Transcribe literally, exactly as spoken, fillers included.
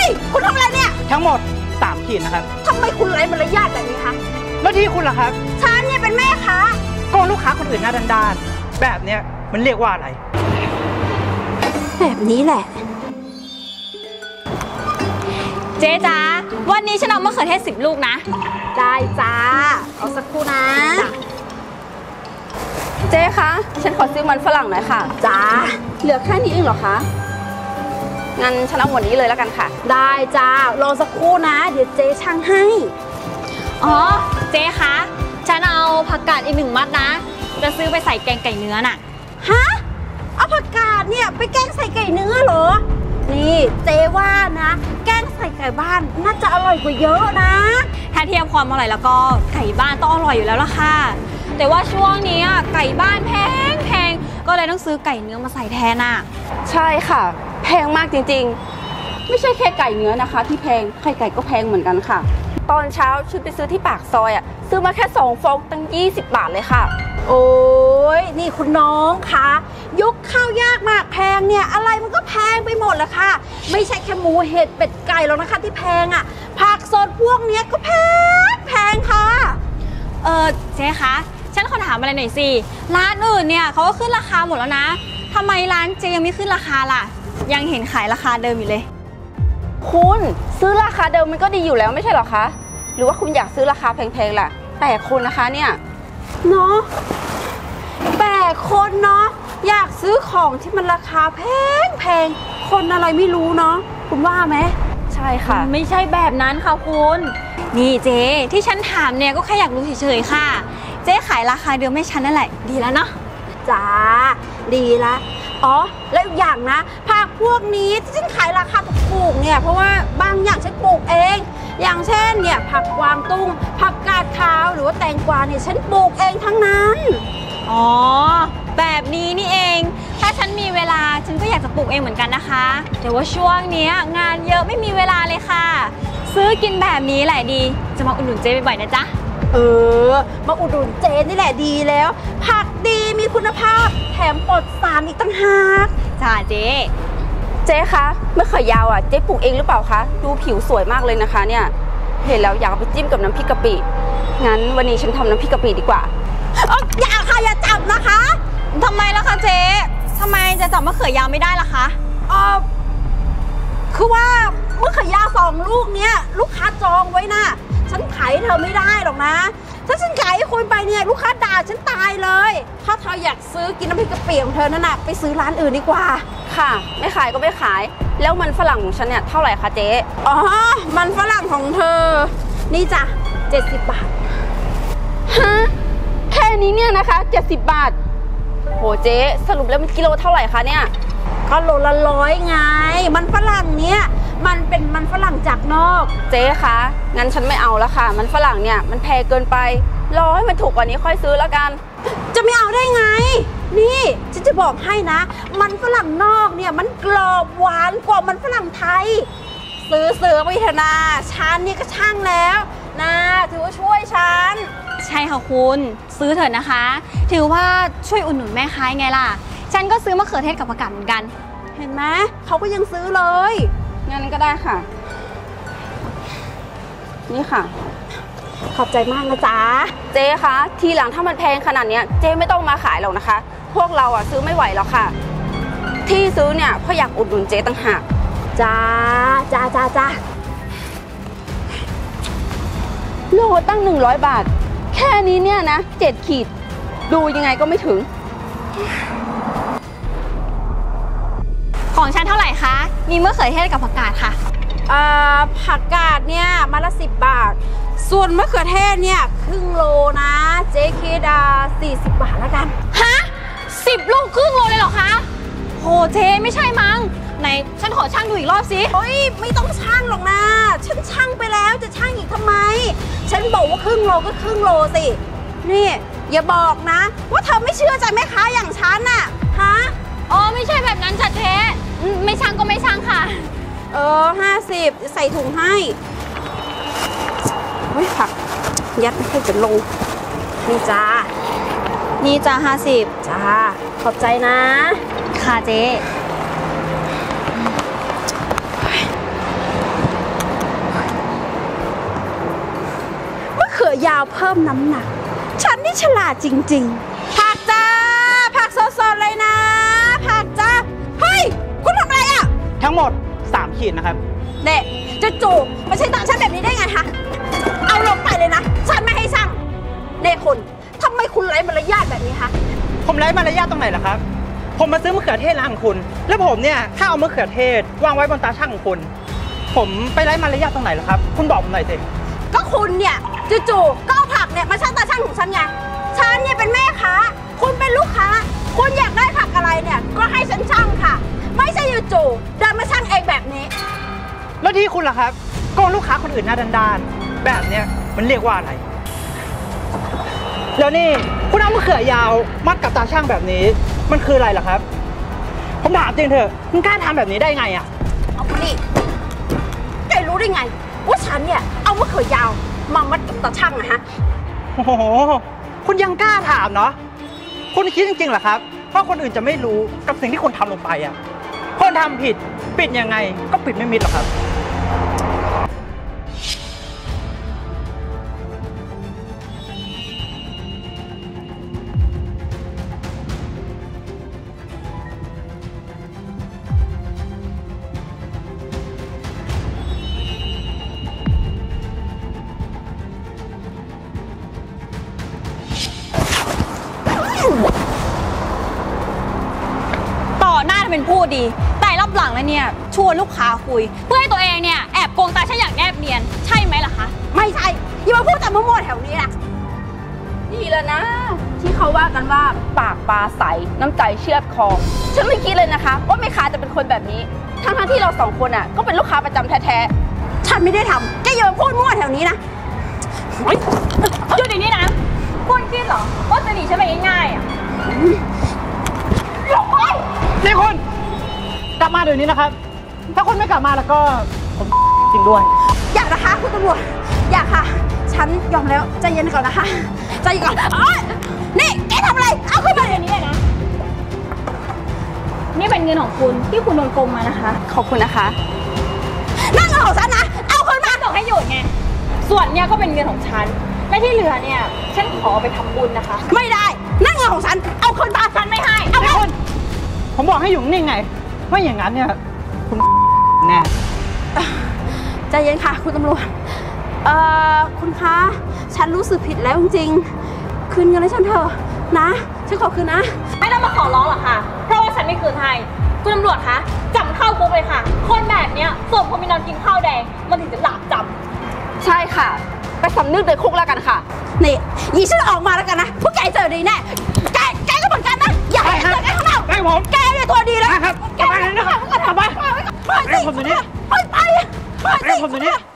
คุณทำอะไรเนี่ยทั้งหมดสามขีดนะครับทำไมคุณไร้มารยาทแบบนี้คะแล้วที่คุณล่ะครับฉันเนี่ยเป็นแม่ค้าโกงลูกค้าคนอื่นหน้าด้านๆแบบเนี้ยมันเรียกว่าอะไรแบบนี้แหละเจ๊จ้าวันนี้ฉันเอามะเขือเทศสิบลูกนะได้จ้าเอาสักครู่นะเจ๊คะฉันขอซื้อมันฝรั่งหน่อยค่ะจ้าเหลือแค่นี้เองเหรอคะงั้นฉันเอาหมดนี้เลยแล้วกันค่ะได้จ้ารอสักครู่นะเดี๋ยวเจ๊ช่างให้อ๋อเจ๊คะฉันเอาผักกาดอีกหนึ่งมัดนะจะซื้อไปใส่แกงไก่เนื้อน่ะฮะเอาผักกาดเนี่ยไปแกงใส่ไก่เนื้อเหรอนี่เจ๊ว่านะแกงใส่ไก่บ้านน่าจะอร่อยกว่าเยอะนะถ้าเทียบความอร่อยแล้วก็ไก่บ้านต้องอร่อยอยู่แล้วล่ะค่ะแต่ว่าช่วงนี้ไก่บ้านแพงแพงก็เลยต้องซื้อไก่เนื้อมาใส่แทนน่ะใช่ค่ะแพงมากจริงๆไม่ใช่แค่ไก่เนื้อนะคะที่แพงไข่ไก่ก็แพงเหมือนกันค่ะตอนเช้าชุดไปซื้อที่ปากซอยอ่ะซื้อมาแค่สองฟองตั้งยี่สิบบาทเลยค่ะโอ้ยนี่คุณน้องคะยุคข้าวยากมากแพงเนี่ยอะไรมันก็แพงไปหมดแล้วค่ะไม่ใช่แค่หมูเห็ดเป็ดไก่หรอกนะคะที่แพงอ่ะผักสดพวกนี้ก็แพงแพงค่ะเออเจ๊คะฉันขอถามอะไรหน่อยสิร้านอื่นเนี่ยเขาก็ขึ้นราคาหมดแล้วนะทำไมร้านเจยังไม่ขึ้นราคาล่ะยังเห็นขายราคาเดิมอยู่เลยคุณซื้อราคาเดิมมันก็ดีอยู่แล้วไม่ใช่หรอคะหรือว่าคุณอยากซื้อราคาแพงๆล่ะแต่คนนะคะเนี่ยเนาะแต่คนเนาะอยากซื้อของที่มันราคาแพงแพงคนอะไรไม่รู้เนาะคุณว่าไหมใช่ค่ะไม่ใช่แบบนั้นค่ะคุณนี่เจ๊ที่ฉันถามเนี่ยก็แค่อยากรู้เฉยๆค่ะเจ๊ขายราคาเดิมให้ฉันนั่นแหละดีแล้วเนาะจ้าดีละอ๋อแล้วอีกอย่างนะผักพวกนี้ที่ฉันขายราคาถูกเนี่ยเพราะว่าบางอย่างฉันปลูกเองอย่างเช่นเนี่ยผักกวางตุ้งผักกาดขาวหรือว่าแตงกวาเนี่ยฉันปลูกเองทั้งนั้นอ๋อแบบนี้นี่เองถ้าฉันมีเวลาฉันก็อยากจะปลูกเองเหมือนกันนะคะแต่ว่าช่วงนี้งานเยอะไม่มีเวลาเลยค่ะซื้อกินแบบนี้แหละดีจะมาอุดหนุนเจ๊บ่อยๆนะจ๊ะเออมาอุดหนุนเจ๊นี่แหละดีแล้วผักดีมีคุณภาพแถมปลอดสารอีกตั้งหากจ้าเจ๊เจ๊คะมะเขือยาวอ่ะเจ๊ปลูกเองหรือเปล่าคะดูผิวสวยมากเลยนะคะเนี่ยเห็นแล้วอยากไปจิ้มกับน้ำพริกกะปิงั้นวันนี้ฉันทำน้ำพริกกะปิดีกว่าอ๋ออย่าค่ะอย่าจับนะคะทำไมล่ะคะเจ๊ทำไมจะจับมะเขือยาวไม่ได้ล่ะคะอ๋อคือว่ามะเขือยาวสองลูกเนี้ยลูกค้าจองไว้น่ะฉันขายเธอไม่ได้หรอกนะถ้าฉันขายให้คนไปเนี่ยลูกค้าด่าฉันตายเลยถ้าเธออยากซื้อกินน้ำพริกกะปิของเธอนั่นน่ะไปซื้อร้านอื่นดีกว่าค่ะไม่ขายก็ไม่ขายแล้วมันฝรั่งของฉันเนี่ยเท่าไหร่คะเจ๊อ๋อมันฝรั่งของเธอนี่จ้ะเจ็ดสิบบาทฮะแค่นี้เนี่ยนะคะเจ็ดสิบบาทโหเจ๊สรุปแล้วมันกิโลเท่าไหร่คะเนี่ยก็โลละร้อยไงมันฝรั่งเนี่ยมันเป็นมันฝรั่งจากนอกเจ๊คะงั้นฉันไม่เอาแล้วค่ะมันฝรั่งเนี่ยมันแพงเกินไปรอให้มันถูกกว่านี้ค่อยซื้อแล้วกันจะไม่เอาได้ไงนี่ฉันจะบอกให้นะมันฝรั่งนอกเนี่ยมันกรอบหวานกว่ามันฝรั่งไทยซื้อซื้อไปเถอะนะฉันนี่ก็ช่างแล้วนะถือว่าช่วยฉันใช่ค่ะคุณซื้อเถอะนะคะถือว่าช่วยอุดหนุนแม่ค้าไงล่ะฉันก็ซื้อมะเขือเทศกับผักกาดเหมือนกันเห็นไหมเขาก็ยังซื้อเลยงั้นก็ได้ค่ะนี่ค่ะขอบใจมากนะจ๊ะเจ๊คะทีหลังถ้ามันแพงขนาดนี้เจ๊ไม่ต้องมาขายหรอกนะคะพวกเราอ่ะซื้อไม่ไหวหรอกค่ะที่ซื้อเนี่ยเพราะอยากอุดหนุนเจ๊ต่างหากจ้าจ้าจ้าจ้าโลตั้งหนึ่งร้อยบาทแค่นี้เนี่ยนะเจ็ดขีดดูยังไงก็ไม่ถึงของฉันเท่าไหร่คะมีมะเขือเทศกับผักกาดค่ะอ่าผักกาดเนี่ยมาละสิบบาทส่วนมะเขือเทศเนี่ยครึ่งโลนะเจ๊คิดอ่าสี่สิบบาทแล้วกันฮะสิบลูกครึ่งโลเลยเหรอคะโหเจ๊ไม่ใช่มั้งไหนฉันขอชั่งดูอีกรอบสิโอ้ยไม่ต้องชั่งหรอกนะฉันชั่งไปแล้วจะชั่งอีกทำไมฉันบอกว่าครึ่งโลก็ครึ่งโลสินี่อย่าบอกนะว่าเธอไม่เชื่อใจแม่ค้าอย่างฉันน่ะฮะอ๋อไม่ใช่แบบนั้นจัดเจ๊ไม่ชั่งก็ไม่ชั่งค่ะเออห้าสิบใส่ถุงให้เฮ้ยผักยัดไม่ค่อยจะลงนี่จ้านี่จ้าห้าสิบจ้าขอบใจนะค่ะเจ๊าวเพิ่มน้ำหนัก ฉันนี่ฉลาดจริงๆผักจ้าผักสดๆเลยนะผักจ้าเฮ้ยคุณทำอะไรอ่ะทั้งหมดสามขีดนะครับเน่จะจูบมาใช้ตาฉันแบบนี้ได้ไงคะเอาลงไปเลยนะฉันไม่ให้สั่งเน่คุณทำไมคุณไร้มารยาทแบบนี้คะผมไร้มารยาทตรงไหนล่ะครับ ผมมาซื้อมะเขือเทศร้านของคุณ แล้วผมเนี่ยถ้าเอามะเขือเทศวางไว้บนตาช่างของคุณ ผมไปไร้มารยาทตรงไหนล่ะครับ คุณบอกผมหน่อยสิก็คุณเนี่ยจู่ๆก็เอาผักเนี่ยมาชั่งตาช่างของฉันไงฉันเนี่ยเป็นแม่ค้าคุณเป็นลูกค้า คุณอยากได้ผักอะไรเนี่ยก็ให้ฉันชั่งค่ะ ไม่ใช่จู่ๆเดินมาชั่งเองแบบนี้แล้วที่คุณล่ะครับโกงลูกค้าคนอื่นหน้าด้านๆแบบเนี้ยมันเรียกว่าอะไร แล้วนี่คุณเอามะเขือยาวมัดกับตาช่างแบบนี้มันคืออะไรล่ะครับ ผมถามจริงเถอะคุณกล้าทำแบบนี้ได้ไงอะเอาคนนี้แกรู้ได้ไงว่าฉันเนี่ยเอามะเขือยาวมามัดกับตาช่างนะฮะโอ้โหคุณยังกล้าถามเนาะคุณคิดจริงๆเหรอครับว่าคนอื่นจะไม่รู้กับสิ่งที่คุณทำลงไปอะคนทำผิดปิดยังไงก็ปิดไม่มิดหรอกครับต่อหน้าทำเป็นพูดดี แต่รับหลังแล้วเนี่ยชวนลูกค้าคุย เพื่อให้ตัวเองเนี่ยแอบโกงตาฉันอย่างแนบเนียนใช่ไหมล่ะคะไม่ใช่อย่ามาพูดแต่มั่วๆแถวนี้นะดีแล้วนะ ที่เขาว่ากันว่าปากปลาใสน้ำใจเชือดคอฉันไม่คิดเลยนะคะ ว่าแม่ค้าจะเป็นคนแบบนี้ทั้งๆที่เราสองคนอ่ะก็เป็นลูกค้าประจำแท้ฉันไม่ได้ทำแกอย่ามาพูดมั่วแถวนี้นะหยุดเดี๋ยวนี้นะคุณคิดเหรอว่าจะหนีฉันไปง่ายๆอ่ะนี่คุณกลับมาเดี๋ยวนี้นะครับ ถ้าคุณไม่กลับมาแล้วก็ผมจริงด้วยอยากนะคะคุณตำรวจอยากค่ะ ฉันยอมแล้วใจเย็นก่อนนะคะใจเย็นก่อนเอ้ยนี่แกทำอะไรเอาขึ้นมาเดี๋ยวนี้เลยนะนี่เป็นเงินของคุณที่คุณโดนโกงมานะคะๆขอบคุณนะคะนั่งเงินของฉันนะเอาขึ้นมาบอกให้หยุดไงส่วนเนี่ยก็เป็นเงินของฉันและที่เหลือเนี่ยฉันขอเอาไปทำบุญนะคะไม่ได้นั่งเงินของฉันเอาขึ้นมาฉันไม่ให้เอานี่ขึ้คุนณผมบอกให้อยู่นิ่งไงไม่อย่างนั้นเนี่ยคุณแน่ใจเย็นค่ะคุณตำรวจเอ่อคุณคะฉันรู้สึกผิดแล้วจริงๆคืนเงินให้ฉันเถอะนะฉันขอคืนนะไม่ต้องมาขอร้องหรอกค่ะ เพราะว่าฉันไม่คืนให้คุณตำรวจคะจับเข้าคุกเลยค่ะ คนแบบเนี้ยสมควรมีนอนกินข้าวแดงมันถึงจะหลาบจำใช่ค่ะ ไปสำนึกในคุกแล้วกันค่ะนี่ยีฉันออกมาแล้วกันนะพวกแกเจอดีแน่แกแกก็เหมือนกันนะอย่าให้เจอกันข้างนอกไปผมแกเนี่ยตัวดีเลยไปครับแกไปเลยนะครับไปไปไปไปไปผมเดี๋ยวนี้ไปไปไปไปผมเดี๋ยวนี้